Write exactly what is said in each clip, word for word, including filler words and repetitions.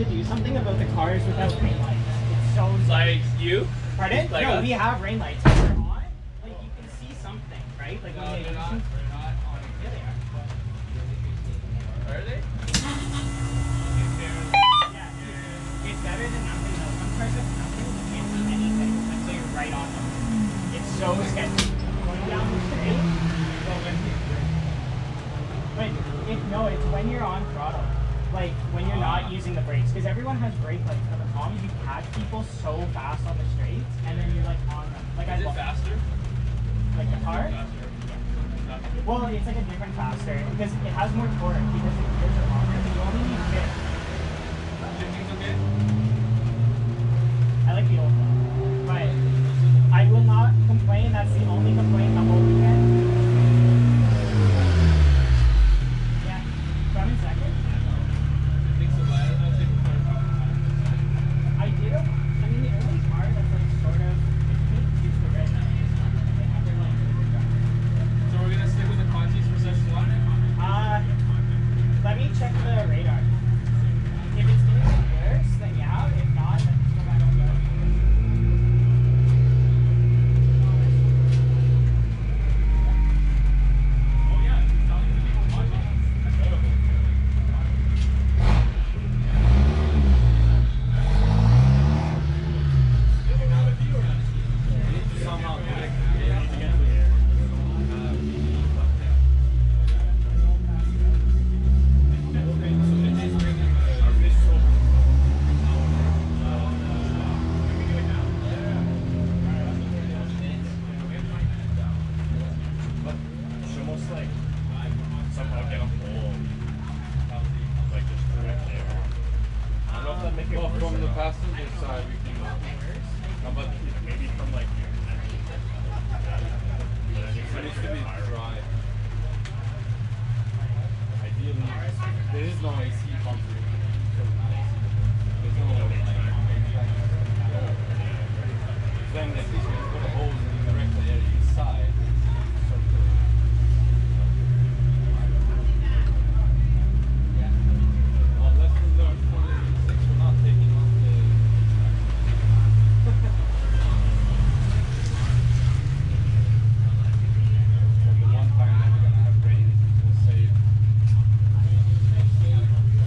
to do something about the cars without rain lights. It's so like you. Pardon? Like no, us? we have rain lights. If they're on, like you can see something, right? Like No, when they're they not. They're not on. Yeah, they are. Are they? Yeah, it's better than nothing though. Some cars with nothing, you can't see anything until you're right on them. It's so sketchy. Going down the street. But it, no, it's when you're on throttle. Like when you're not using the brakes. Because everyone has brake lights, but the problem is you catch people so fast on the straights and then you're like on them. Like Is I it faster? Like the car? Faster. Well, it's like a different faster because it has more torque because the gears are longer. But you only need fifth. Shifting's okay? I like the old one. But I will not complain. That's the only complaint the whole weekend. Yeah. So I'm in second. I do. I mean, the only car that's like sort of used to red now is they have their like river driver. So we're gonna stick with the Contis for session one? Uh, let me check the radar. If it's getting worse, then yeah. If not, then just go back on the. Oh yeah, it's telling the people watching. That's beautiful. Somehow connect. Well, from the passenger side, we can. How about maybe from like here? It needs to be dry. Ideally, there is no A C pump. There's no like. Then at least we can put a hose in the direct area inside. Well, lesson learned for the six, we're not taking off the. So the one time that we're gonna have rain, we'll save.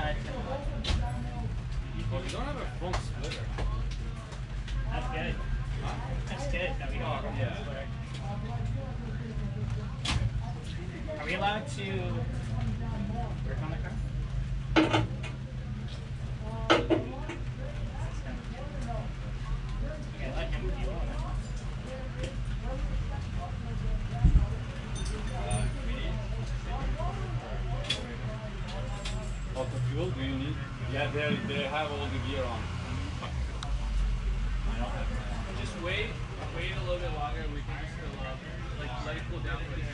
That's Well, we don't have a front splitter. that's good. That's good that we don't have a Yeah. splitter. Are we allowed to work on the car? Okay, let him fuel on it. Of the fuel, do you need? Yeah, they they have all the gear on. Just wait, wait a little bit longer. We can just fill up, like let it cool down for a second.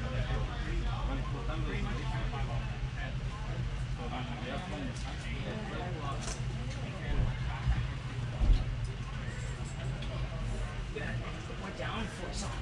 We're down for something.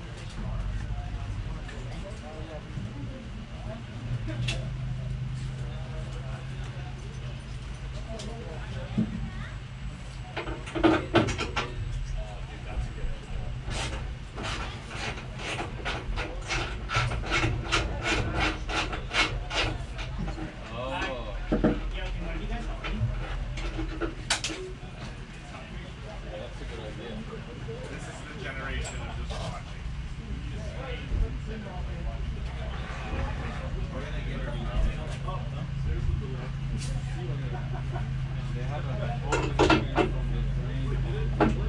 Oh, Yo, can one of you guys help me? yeah, that's a good idea. This is the generation of just watching. They have a whole experience from the train.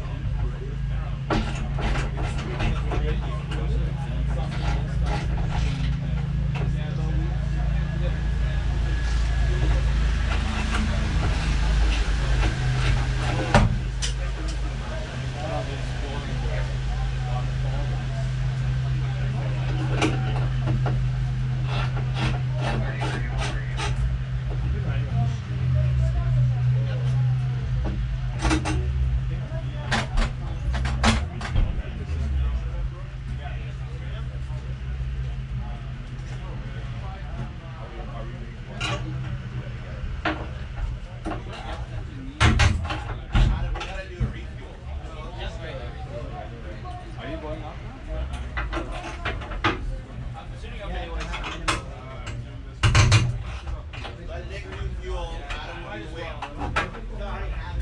Are you going out now? Let Nick do fuel, Adam do wheel.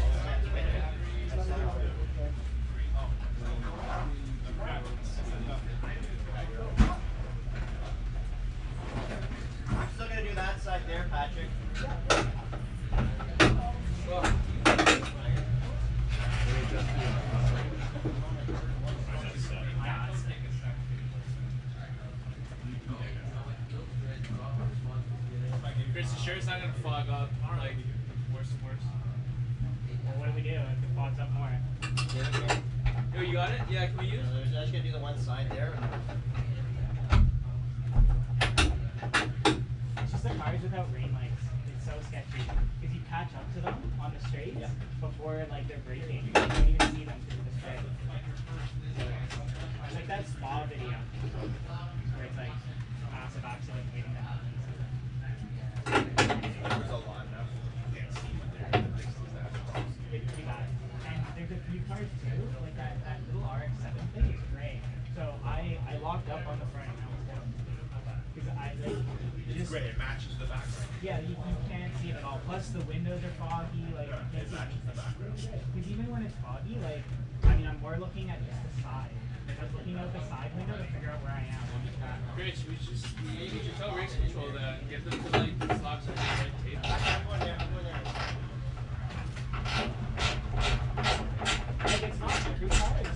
I'm still gonna do that side there, Patrick. Chris, you sure it's not gonna fog up like worse and worse? Well, what do we do if it fogs up more? Yo, you got it? Yeah, can we use? I'm just gonna do the one side there. It's just the cars without rain lights. It's so sketchy because you catch up to them on the straight before like they're braking. You don't even see them through the straight. It's like that spa video where it's like massive accident waiting to happen. There's a lot now. You can't see what they're doing. It's pretty bad. And there's a few cars too, like that, that little R X seven thing is gray. So I, I locked up on the front and I was down. Because I like It's just great. It matches the background. yeah, you, you can't see it at all. Plus the windows are foggy, like you can't see anything. Because even when it's foggy, like I mean I'm more looking at just the side. Like I was looking out the side window to figure out where I am on the track. Rich, we just you need to tell race control that and get them to like slap some red tape. Like it's not every car is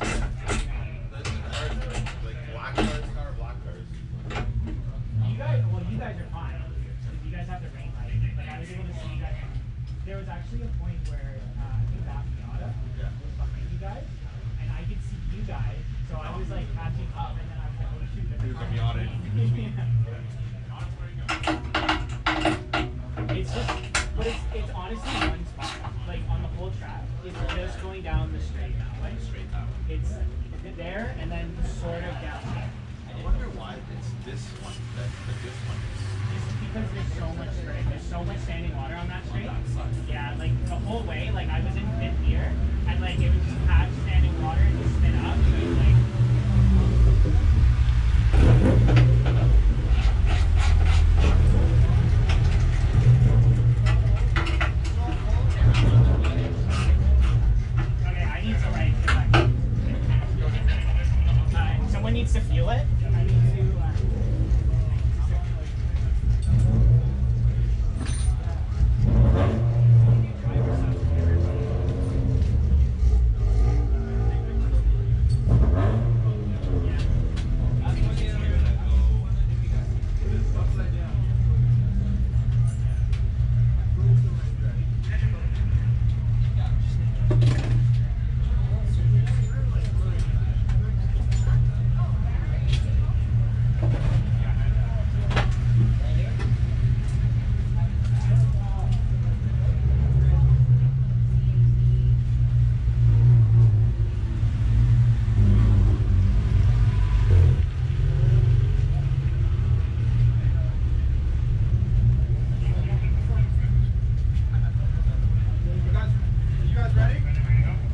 Like black cars, car, black cars. you guys well you guys are fine. Because you guys have the rain light. Like I was able to see you guys. There was actually a point where uh I think that Miata was behind you guys and I could see you guys. So I was like catching up and then I was like, oh shoot, there's a car Miata. It's just, but it's it's honestly one spot. Like on the whole track, it's just going down the straight that way. Straight that way. It's there and then sort of down here. I wonder why it's this one that that this one is. It's because there's so much straight. There's so much standing water on that straight. Yeah, like the whole way, like I was in fifth gear and like it was just